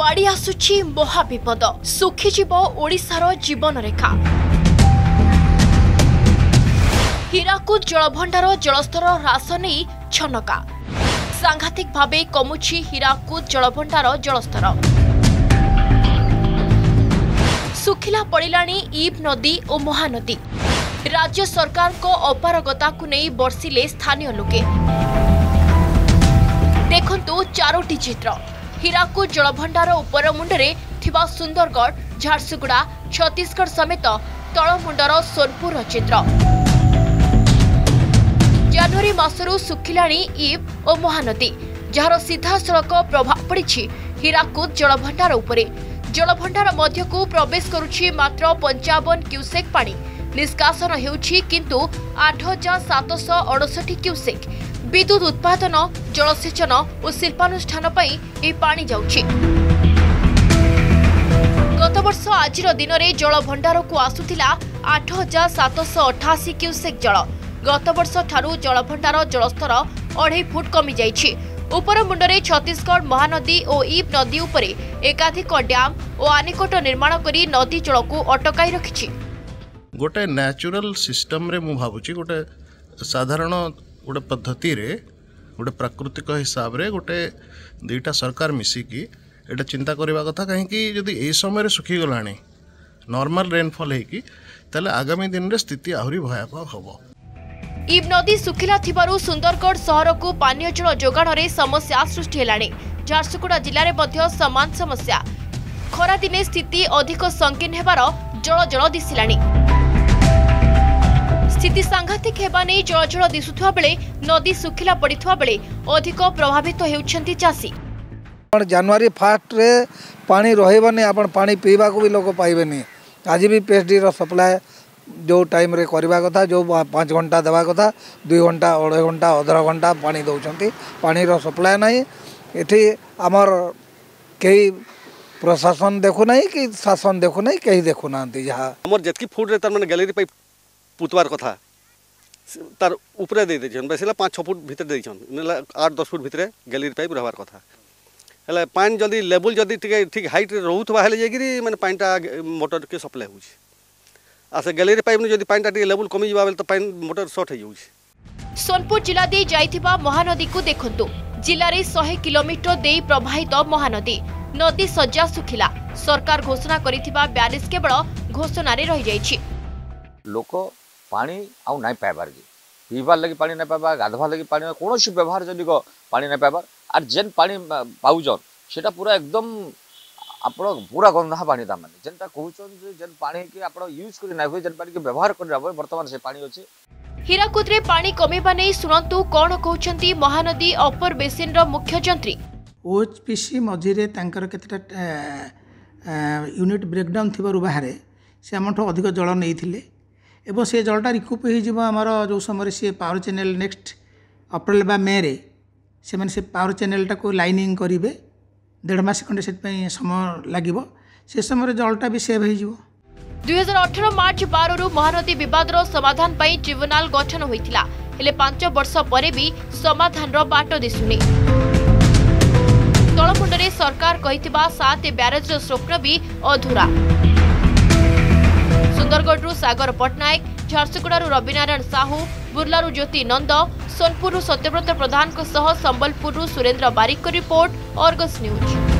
माड़ी आसुछि महाविपद सुखीजीव ओडिशार जीवन रेखा। हीराकुद जलभंडार जलस्तर ह्रास नहीं छनका सांघातिक भावे कमुछि हीराकुद जलभंडार जलस्तर। सुखिला पड़िलाणी ईब नदी और महानदी। राज्य सरकार को अपारगता को नहीं बर्षिले स्थानीय लोके। देखंतु चारोटी चित्र हीराकुद जलभंडार उपर मुंडरे थिबा सुंदरगढ़ झारसुगुड़ा छत्तीसगढ़ समेत तलमुंडर सोनपुर चित्र। जनवरी मासरू सुखिलाणी ईब और महानदी जार सीधा सड़क प्रभाव पड़ी हीराकुद जलभंडार उपरे। जलभंडार मध्यकू प्रवेश करुछि मात्र 55 क्यूसेक पानी। निष्कासन हेउछि किंतु 8768 क्यूसेक। विद्युत उत्पादन जलसेचन और शिल्पानुष्ठान पई ए पानी जाउछि। गत वर्ष आजिर दिन में जलभंडार को आसुथिला 8788 क्यूसेक जल। गत वर्ष ठारू जलभंडार जलस्तर 2.5 फुट कमी जाइछि। उपर मुंडरे छत्तीसगढ़ महानदी और ईब नदी उपरे एकाधिक डैम और आनेकट निर्माण करी नदी जल को अटकाई रखिछि। गोटे नेचुरल सिस्टम रे मु भाबुछि गोटे साधारण गोटे पद्धति रे गोटे प्राकृतिक हिसाब रे गोटे दुईटा सरकार मिसिकी एटा चिंता करबा कथा। कहीं जदि ए समय सुखी गलानी नॉर्मल रेनफॉल हेकी ताले आगामी दिन रे स्थिति आहुरी भयावह हबो। ईब नदी सुखिला थिबारु सुंदरगढ़ शहर को पानीय जल जोगाण रे समस्या सृष्टि हेलाणी। झारसुगुड़ा जिले में मध्य समान समस्या। खरा दिने स्थिति अधिक संकीर्ण हेबार जल जल दिसिलाणी। स्थिति सांघातिक हेबा नै जल जल दिसुथुवा बेले नदी सुखिला पड़िथुवा बेले अधिक प्रभावित हेउछन्ति चासी। जनवरी 1 रे पानी रहइबनी आपण पानी पीवा को भी लोग पाइबेनी। आज भी पीएचडी रो सप्लाई जो टाइम रे करबा कथा जो 5 घंटा देवा कथा 2 घंटा 2.5 घंटा 1.5 घंटा पानी दउछन्ति। पानी रो सप्लाई नाही। एठी हमर केही प्रशासन देखु नाही कि शासन देखु नाही केही देखु नांती। जहा हमर जतकी फुट रे तार माने गैलरी पाइप पुतवार कथा तार ऊपर दे देछन बेसिला 5-6 फुट भीतर देछन नेला 8-10 फुट भीतर गैलरी पाइप रहबार कथा। हला पानी जल्दी लेवल जल्दी ठीक हाइट रे रहउतबा हेले जेगिरी माने पानीटा मोटर के सप्लाई होउछ। आसे गैलरी पाइप ने जदी पानीटा टिके लेवल कमी जिबा बेल तो पानी मोटर शॉर्ट हो जाउछ। सोनपुर जिला दे जाइथिबा महानदी को देखंतु। जिल्ला रे 100 किलोमीटर दे प्रवाहित महानदी। नदी सज्जा सुखिला। सरकार घोषणा करिथिबा 42 केवल घोषणा रे रहि जाइछि। लोक पानी आउ नाइ पाइबार जी पीबार लगी पानी नाइ पाइबा गाधवा लगी पानी कोनोसी व्यवहार जनिक पानी नाइ पाइबार आर जेन पानी पाउजन सेटा पूरा एकदम आपण पूरा गंधा पानी ता माने जेनटा कहउछन जे जेन पानी के आपण यूज करि नाइ होय जेन पानी के व्यवहार करि राबो वर्तमान से पानी अछि। हीराकुद रे पानी कमेबा नै सुनंतु कोन कहउछंती महानदी अपर बेसिन रो मुख्य जंत्री। ओएचपीसी मझिरे तांकर केतटा यूनिट ब्रेकडाउन थिबारु बाहरे से हमठो अधिक जल नैथिले एवं से जलटा रिकूप हो आमर जो समय से पावर चैनल नेक्स्ट अप्रैल बा मे रे से माने से पावर चैनलटा को लाइनिंग करेंगे 1.5 मास खंडे से समय लगे से समय जलटा भी सेव हो। 2018 मार्च 12 रु महानदी विवादर समाधान पाई ट्रिब्यूनाल गठन होइथिला। हेले 5 वर्ष परे भी समाधान रो बाट दिसुनी। तळमुंडरे सरकार कहिथिबा 7 ब्यारेज रो स्वप्न भी अधूरा। Sundargarh Sagar Pattnaik, Jharsuguda Rabinarayan Sahu, Burla Jyoti Nand, Sonepur Satyabrata Pradhan Sambalpur Surendra Barik report, Argus news.